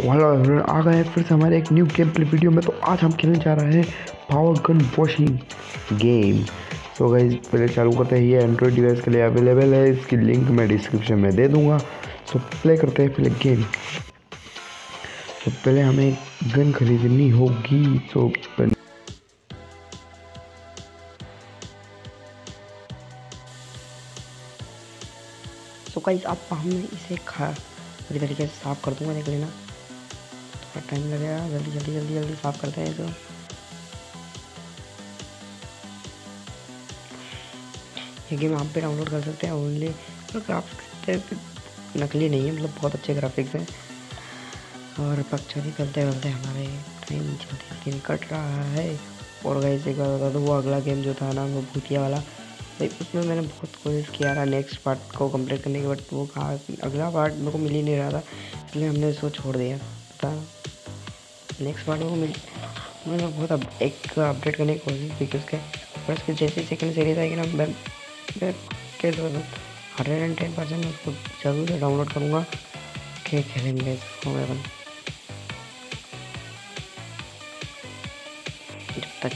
Hello everyone, आ गए हैं फिर से हमारे एक न्यू गेम प्ले वीडियो में। तो आज हम खेलने जा रहे हैं पावर गन वॉशिंग गेम। तो गाइस पहले चालू करते हैं। ये एंड्रॉयड डिवाइस के लिए अवेलेबल है, इसकी लिंक मैं डिस्क्रिप्शन में दे दूंगा। सो प्ले करते हैं पहले गेम। तो पहले हमें गन खरीदनी होगी। तो गाइस अब हम इसे पूरी तरीके से साफ़ कर दूंगा, देख लेना। थोड़ा टाइम लगेगा, जल्दी जल्दी जल्दी जल्दी साफ़ करते हैं इसको। ये गेम आप भी डाउनलोड कर सकते हैं ओनली। और ग्राफिक्स नकली नहीं है, मतलब बहुत अच्छे ग्राफिक्स हैं। और पक्षी करते करते हमारे टाइम जल्दी जल्दी कट रहा है। और गाइस एक बात बता दो, वो अगला गेम जो था ना, वो भूतिया वाला, भाई उसमें मैंने बहुत कोशिश किया था नेक्स्ट पार्ट को कंप्लीट करने के, बट वो कहा अगला पार्ट मेरे को मिल ही नहीं रहा था, इसलिए हमने उसको छोड़ दिया। पता नेक्स्ट पार्ट में मैंने बहुत एक अपडेट करने की कोशिश की कि उसके, पर उसकी जैसे सेकंड सीरीज आएगी ना, मैं कैसे 110% उसको जरूर से डाउनलोड करूँगा कि खेलेंगे इसको अपन। जब तक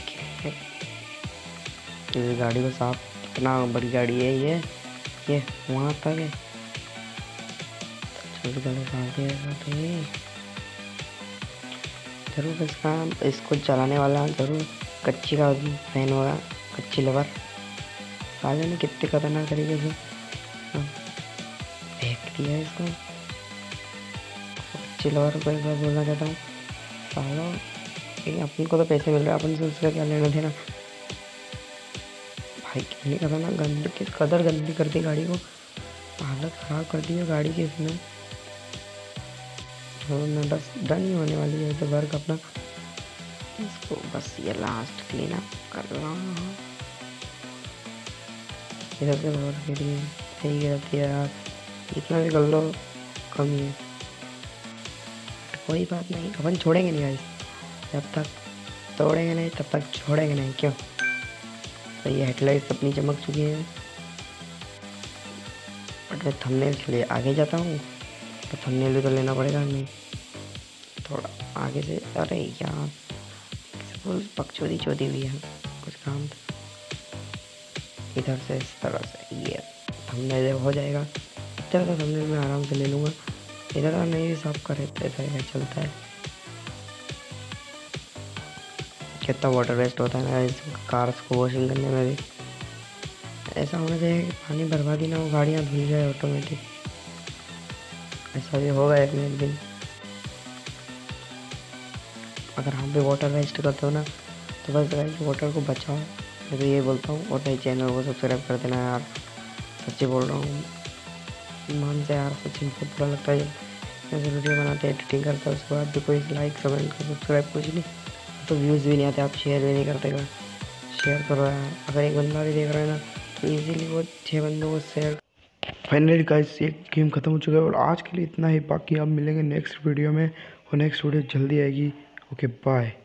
इस गाड़ी को साफ, इतना बड़ी गाड़ी है ये वहाँ तक है। छोटी गाड़ी साफ दिया जरूर। इसको चलाने वाला जरूर कच्ची का फैन होगा, कच्ची लवर। साले ने कितने खतरनाक तरीके से फेंक दिया इसको। कच्ची लवर को एक बार बोलना चाहता हूँ, सालों अपन को तो पैसे मिल रहे हैं, अपन से उसका क्या लेना देना। भाई कितनी खतरनाक गंदी, किस कदर गंदी कर दी गाड़ी को, हालत ख़राब कर दी है गाड़ी की इसने। मैं बस डन ही होने वाली है तो वर्क अपना। इसको बस ये लास्ट क्लीन अप कर रहा हूँ। इधर से और फिर सही रहती है यार, इतना भी कर लो कम ही है। कोई बात नहीं, अपन छोड़ेंगे नहीं गाइस, जब तक तोड़ेंगे नहीं तब तक छोड़ेंगे नहीं। क्यों? तो ये हेडलाइट्स अपनी चमक चुकी है, बट मैं थंबनेल के लिए आगे जाता हूँ, तो थंबनेल भी तो लेना पड़ेगा हमें थोड़ा आगे से। अरे यार सपोज पक्षोदी चोदी हुई है कुछ काम था। इधर से इस तरह से ये थंबनेल हो जाएगा, इधर तो थंबनेल में आराम से ले लूँगा। इधर का नहीं भी साफ करे तो ऐसा ही चलता है। कितना वाटर वेस्ट होता है ना इस कार्स को वॉशिंग करने में भी। ऐसा होना चाहिए कि पानी बर्बादी ना हो, गाड़ियाँ धुल जाए ऑटोमेटिक। ऐसा भी होगा एक न एक दिन। अगर हम भी वाटर वेस्ट करते हो ना, तो बस गाइस वाटर को बचाओ, मैं तो ये बोलता हूँ। और मेरे चैनल को सब्सक्राइब कर देना यार, सच्ची बोल रहा हूँ, मन से यार। सच्ची बहुत बुरा लगता है जब ऐसे वीडियो बनाते एडिटिंग करते हैं, उसके बाद भी कोई लाइक कमेंट सब्सक्राइब कुछ नहीं, तो व्यूज़ भी नहीं आते, आप शेयर भी नहीं करते। शेयर करो यार, अगर एक बंदा भी देख रहा है ना, तो इजीली वो 6 बंदों को शेयर। फाइनली गाइस ये गेम ख़त्म हो चुका है और आज के लिए इतना ही। बाकी आप मिलेंगे नेक्स्ट वीडियो में, और नेक्स्ट वीडियो जल्दी आएगी। Okay bye.